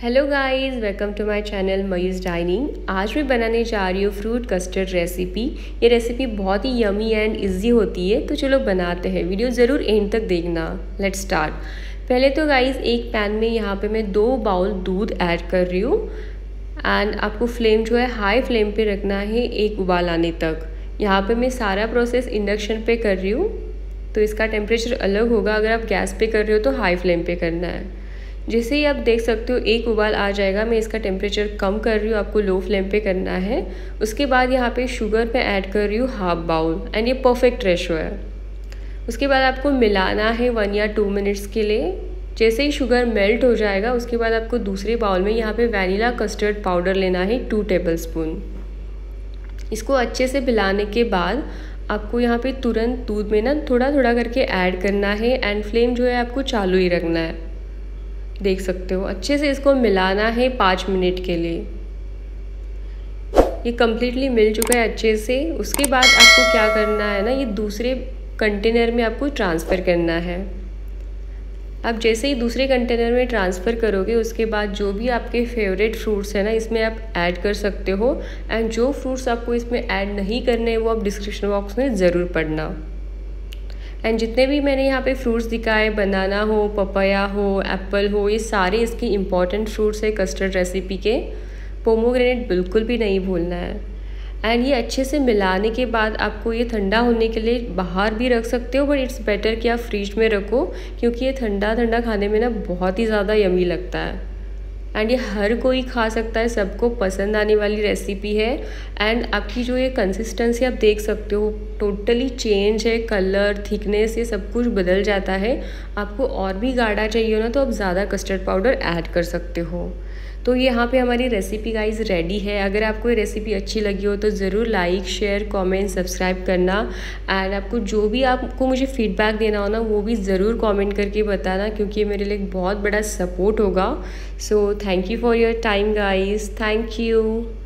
Hello guys, welcome to my channel मयूज़ dining. आज मैं बनाने जा रही हूँ फ्रूट कस्टर्ड रेसिपी। ये रेसिपी बहुत ही यमी एंड इजी होती है, तो चलो बनाते हैं। वीडियो ज़रूर एंड तक देखना। Let's start. पहले तो गाइस एक पैन में यहाँ पे मैं 2 बाउल दूध ऐड कर रही हूँ एंड आपको फ्लेम जो है हाई फ्लेम पे रखना है एक उबाल आने तक। यहाँ पे मैं सारा प्रोसेस इंडक्शन पे कर रही हूँ, तो इसका टेम्परेचर अलग होगा। अगर आप गैस पे कर रहे हो तो हाई फ्लेम पे करना है। जैसे ही आप देख सकते हो एक उबाल आ जाएगा, मैं इसका टेम्परेचर कम कर रही हूँ, आपको लो फ्लेम पे करना है। उसके बाद यहाँ पे शुगर मैं ऐड कर रही हूँ हाफ बाउल एंड ये परफेक्ट रेशो है। उसके बाद आपको मिलाना है 1 या 2 मिनट्स के लिए। जैसे ही शुगर मेल्ट हो जाएगा उसके बाद आपको दूसरे बाउल में यहाँ पे वैनिला कस्टर्ड पाउडर लेना है 2 टेबलस्पून। इसको अच्छे से मिलाने के बाद आपको यहाँ पे तुरंत दूध में ना थोड़ा थोड़ा करके ऐड करना है एंड फ्लेम जो है आपको चालू ही रखना है। देख सकते हो अच्छे से इसको मिलाना है 5 मिनट के लिए। ये कम्प्लीटली मिल चुका है अच्छे से। उसके बाद आपको क्या करना है ना, ये दूसरे कंटेनर में आपको ट्रांसफ़र करना है। आप जैसे ही दूसरे कंटेनर में ट्रांसफ़र करोगे उसके बाद जो भी आपके फेवरेट फ्रूट्स हैं ना इसमें आप ऐड कर सकते हो एंड जो फ्रूट्स आपको इसमें ऐड नहीं करने हैं वो आप डिस्क्रिप्शन बॉक्स में ज़रूर पढ़ना। एंड जितने भी मैंने यहाँ पे फ्रूट्स दिखाए, बनाना हो, पपाया हो, एप्पल हो, ये सारे इसके इम्पॉर्टेंट फ्रूट्स है कस्टर्ड रेसिपी के। पोमोग्रेनेट बिल्कुल भी नहीं भूलना है। एंड ये अच्छे से मिलाने के बाद आपको ये ठंडा होने के लिए बाहर भी रख सकते हो, बट इट्स बेटर कि आप फ्रिज में रखो क्योंकि ये ठंडा ठंडा खाने में ना बहुत ही ज़्यादा यमी लगता है। एंड ये हर कोई खा सकता है, सबको पसंद आने वाली रेसिपी है। एंड आपकी जो ये कंसिस्टेंसी आप देख सकते हो टोटली चेंज है, कलर, थिकनेस, ये सब कुछ बदल जाता है। आपको और भी गाढ़ा चाहिए हो ना तो आप ज़्यादा कस्टर्ड पाउडर ऐड कर सकते हो। तो यहाँ पे हमारी रेसिपी गाइस रेडी है। अगर आपको ये रेसिपी अच्छी लगी हो तो ज़रूर लाइक, शेयर, कमेंट, सब्सक्राइब करना। एंड आपको जो भी आपको मुझे फीडबैक देना हो ना वो भी ज़रूर कमेंट करके बताना क्योंकि ये मेरे लिए एक बहुत बड़ा सपोर्ट होगा। So thank you for your time guys, thank you.